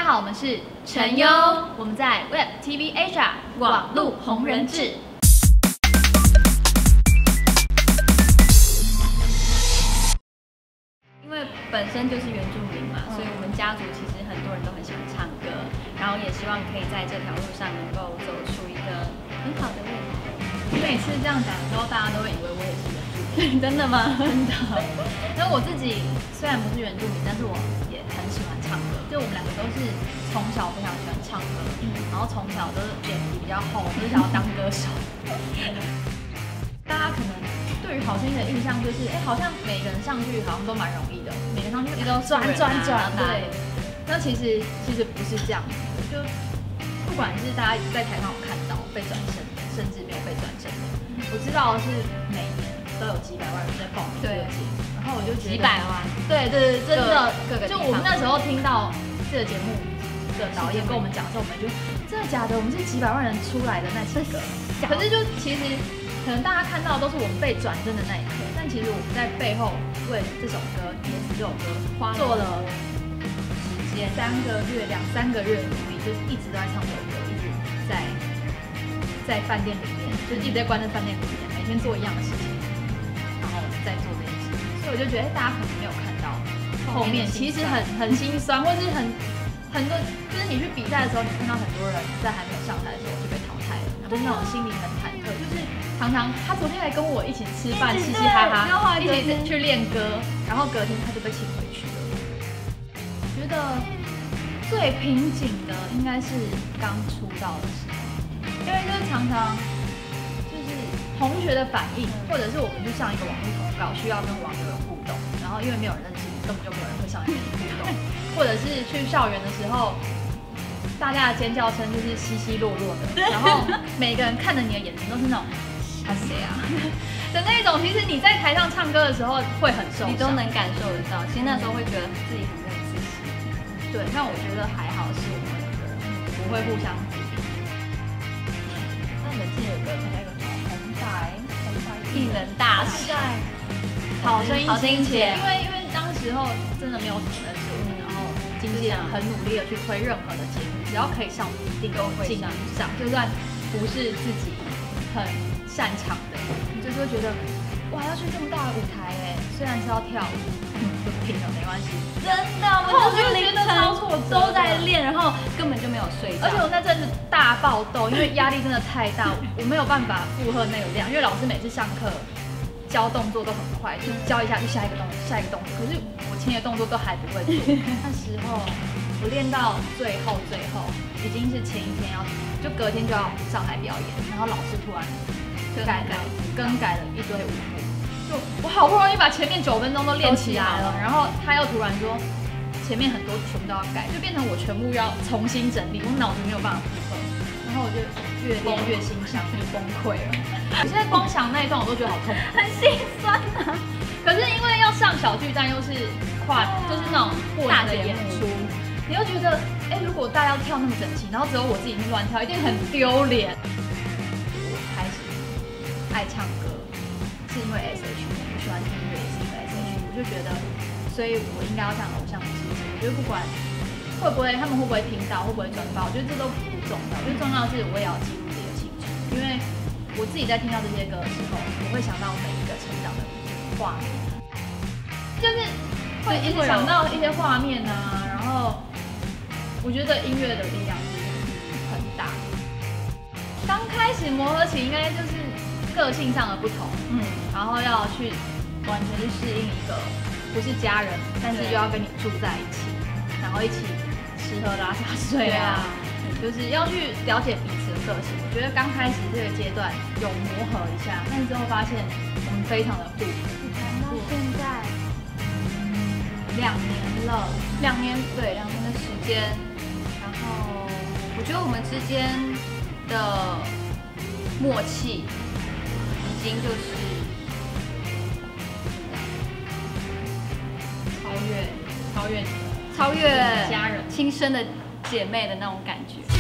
好，我们是陈优， 我们在 Web TV Asia 网路红人志。 因为本身就是原住民嘛，所以我们家族其实很多人都很喜欢唱歌，然后也希望可以在这条路上能够走出一个很好的未来。 你每次这样讲的时候，大家都会以为我也是原住民。 真的吗？ 真的。因为我自己虽然不是原住民，但是我也很喜欢唱歌。就我们两个都是从小非常喜欢唱歌，然后从小都是脸皮比较厚，就是想要当歌手。大家可能对于好声音的印象就是，好像每个人上去好像都蛮容易的，每个人上去都转，对。那其实不是这样子的，就不管是大家在台上有看到被转身的，甚至没有被转身的，我知道的是每年都有几百万人在报名这个节目，然后我就觉得几百万， 对，真的， 各个就我们那时候听到这个节目的导演跟我们讲的时候，我们就真的假的？我们是几百万人出来的那几个，可是就其实可能大家看到的都是我们被转正的那一刻，但其实我们在背后为这首歌演死这首歌做了时间2三个月的努力，就是一直都在唱这首歌，一直在饭店里面，就是一直在关在饭店里面，每天做一样的事情，然后再做这件事情。所以我就觉得，大家可能没有看到后面，其实很心酸，或是很多，就是你去比赛的时候，你看到很多人在还没有上台的时候就被淘汰了，就是那种心里很忐忑。就是常常他昨天还跟我一起吃饭，嘻嘻哈哈，一起去练歌，然后隔天他就被请回去了。我觉得最瓶颈的应该是刚出道的时候，因为就是常常就是同学的反应，或者是我们去上一个网络投稿，需要跟网友有互动，然后因为没有人认识你，根本就没有人会上来跟你互动，或者是去校园的时候，大家的尖叫声就是稀稀落落的，然后每个人看着你的眼睛都是那种他谁啊的那种。其实你在台上唱歌的时候会很受伤， 你都能感受得到。其实那时候会觉得自己很没有自信。 对，但我觉得还好是我们两个人不会互相鼓励。那你们记得有个那个红白艺人大赛， 好声音前，因为当时候真的没有什么认识我们，然后经纪人很努力的去推任何的节目，只要可以上，一定都会上，就算不是自己很擅长的，你就是会觉得哇，要去这么大的舞台虽然是要跳舞，就拼了没关系。 真的，我就是凌晨都在练，然后根本就没有睡觉。 而且我那阵子大爆痘，因为压力真的太大，我没有办法负荷那个量，因为老师每次上课教动作都很快，就教一下就下一个动作，下一个动作。可是我前一个动作都还不会做。那时候我练到最后，已经是前一天就隔天就要上台表演，然后老师突然更改了一堆舞步。就我好不容易把前面9分钟都练起来了，然后他又突然说前面很多全部都要改，就变成我全部要重新整理，我脑子没有办法负荷，然后我就越练越心伤，就崩溃了。我现在光想那一段我都觉得好痛苦， 很心酸啊。 可是因为要上小巨蛋，又是就是那种大的演出，你又觉得如果大家要跳那么整齐，然后只有我自己乱跳，一定很丢脸。我开始爱唱歌是因为 SH， 我喜欢听音乐也是因为 SH， 我就觉得，所以我应该要向偶像致敬。我觉得不管他们会不会听到，会不会转发，我觉得这都不重要。最重要的是我也要记录自己的青春，因为我自己在听到这些歌的时候，我会想到每一个成长的画面，就是会一直想到一些画面啊。然后我觉得音乐的力量是很大。刚开始磨合期应该就是个性上的不同，然后要去完全去适应一个不是家人，但是又要跟你住在一起，然后一起吃喝拉撒睡啊，就是要去了解彼此的个性。我觉得刚开始这个阶段有磨合一下，但是之后发现我们非常的互补。 到现在 2年了，2年的时间， 然后我觉得我们之间的默契已经就是超越超越家人、亲生的姐妹的那种感觉。